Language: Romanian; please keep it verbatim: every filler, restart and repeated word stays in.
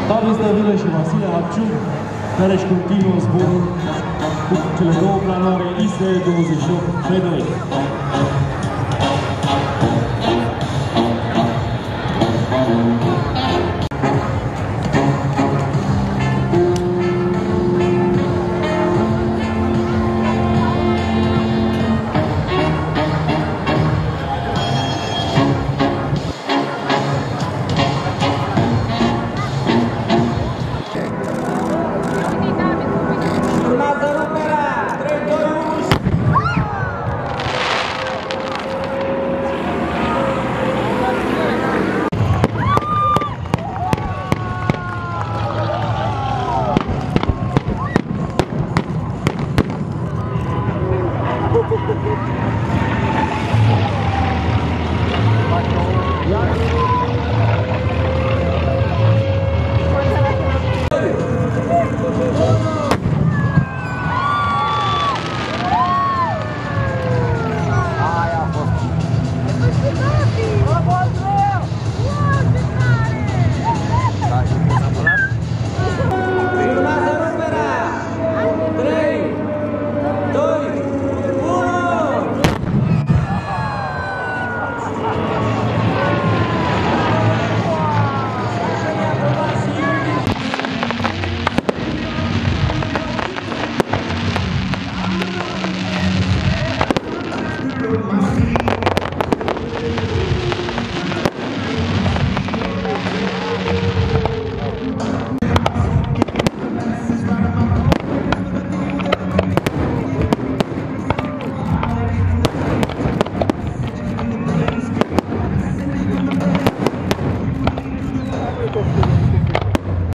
David Stăvilă și Vasile Harciuc, care își continuă zborul cu cele două planoare I S E douăzeci și opt P doi.